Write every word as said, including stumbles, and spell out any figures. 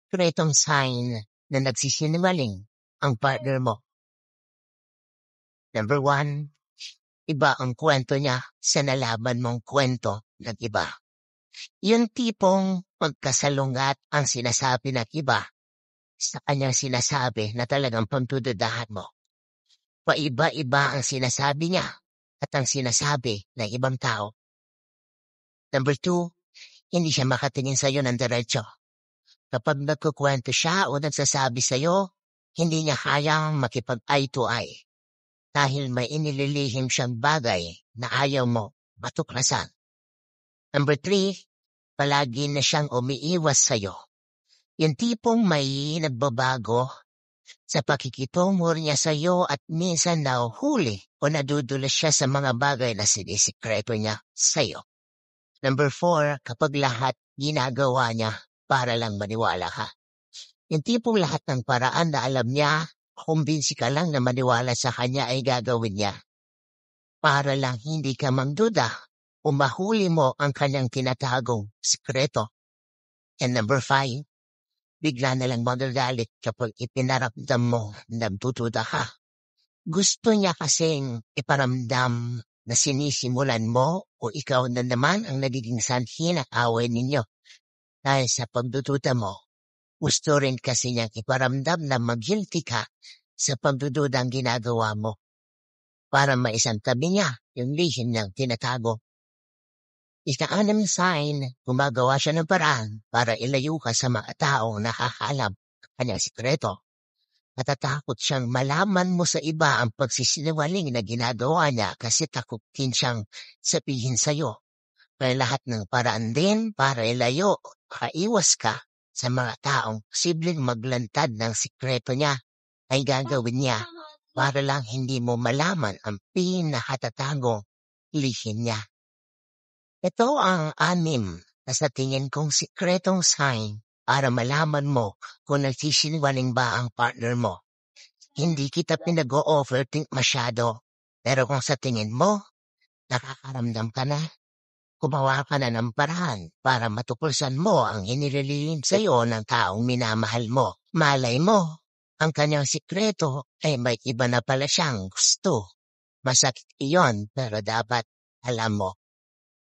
sikretong sign na nagsisinungaling ang partner mo? Number one, iba ang kwento niya sa nalaman mong kwento ng iba. Yung tipong pagkasalungat ang sinasabi ng iba sa kanyang sinasabi na talagang pagdududahan mo. Paiba-iba ang sinasabi niya at ang sinasabi ng ibang tao. Number two, hindi siya makatingin sa'yo ng diretso. Kapag nagkukwento siya o nagsasabi sa'yo, hindi niya kayang makipag-eye to eye dahil may inililihim siyang bagay na ayaw mo matuklasan. Number three, palagi na siyang umiiwas sa'yo. Yung tipong may nagbabago sa pakikitungo niya sa'yo at minsan nahuhuli o nadudulas siya sa mga bagay na sinisikreto niya sa'yo. Number four, kapag lahat ginagawa niya para lang maniwala ka. Yung tipong lahat ng paraan na alam niya, kumbinsi ka lang na maniwala sa kanya ay gagawin niya. Para lang hindi ka magduda o mahuli mo ang kanyang tinatagong sikreto. And number five, bigla na lang magagalit kapag ipinaramdam mo na nagdududa ka. Gusto niya kasing iparamdam na sinisimulan mo o ikaw na naman ang nagiging sanhi ng away ninyo. Dahil sa pagdududa mo, gusto rin kasi niyang iparamdam na mag-guilty ka sa pagdududang ginagawa mo para maisantabi niya yung lihim niyang tinatago. Ika-anim sign, gumagawa siya ng paraan para ilayo ka sa mga taong nakakaalam ang kanyang sikreto. Natatakot siyang malaman mo sa iba ang pagsisinungaling na ginagawa niya kasi takot din siyang sabihin sa'yo. Kaya lahat ng paraan din para ilayo, kaiwas ka sa mga taong posibleng maglantad ng sikreto niya ay gagawin niya para lang hindi mo malaman ang pinakatatagong lihim niya. Ito ang anim na sa tingin kong sikretong sign para malaman mo kung nagsisinungaling ba ang partner mo. Hindi kita pinag-o-overthink masyado, pero kung sa tingin mo, nakakaramdam ka na, gumawa ka na ng paraan para matuklasan mo ang inililihim sa iyo ng taong minamahal mo. Malay mo, ang kanyang sikreto ay may iba na pala siyang gusto. Masakit iyon pero dapat alam mo